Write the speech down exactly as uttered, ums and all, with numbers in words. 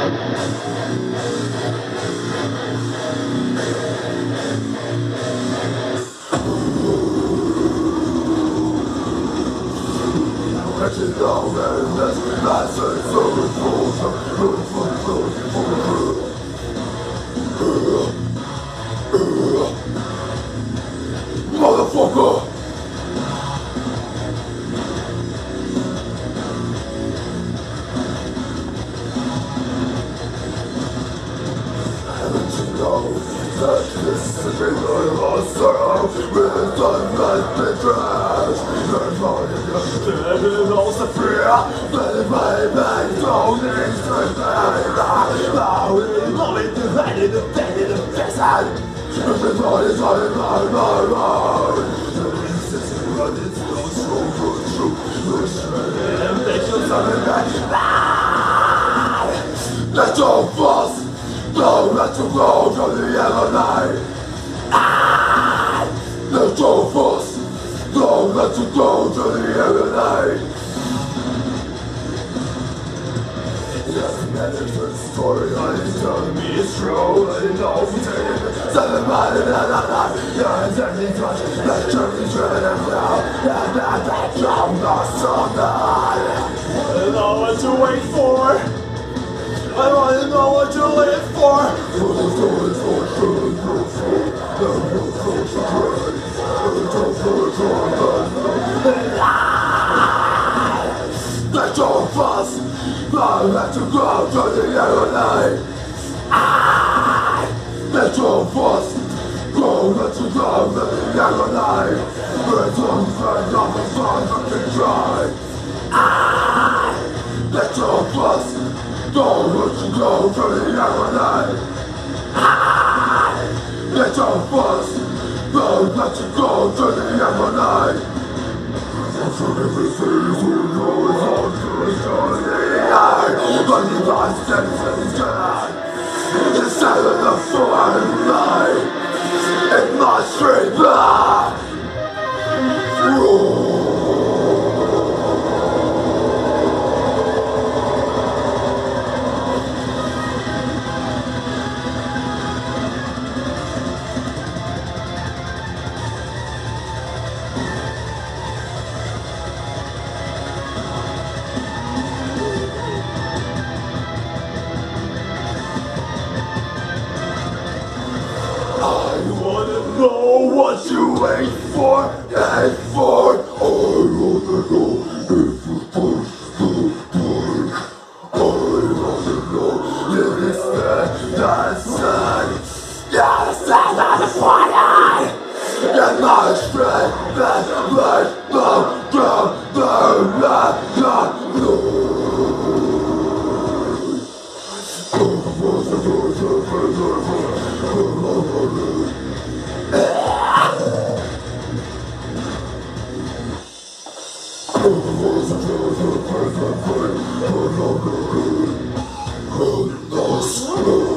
Motherfucker! Haven't you known that this is a dream of sorrow with a sun that's been trashed? There's more than just a dead and also free. But if my back's only strength I will love it, divided, defended, and fixed. Everybody is on my mind. This is what it's so true, true, true. And they should something back. Let your boss don't let you go to the yellow night. Let your boss don't let you go to the yellow night. It doesn't matter if the story on is telling me it's true. Let it know if it's something about it, la la la. You're exactly right. That journey's driven us now. That, that, that drum lost on the eye. I don't know what to wait for. I want to know what you're waiting for. Let your fuss, let you go to the yellow night. Let your fuss go, let you go to the yellow night. Birds on the side of the sun fucking dry. Let your fuss go, let you go to the yellow night. Let your fuss go, let you go to the yellow night. So everything you know is on to the eye. But you lost everything's gone. Instead of the foreign light, it must straight back. I wanna know what you wait for and for. I wanna know if you push the break. I wanna know if it's that, that's that. Yeah, the sound of the fire. And my strength that let the ground burn that God knows.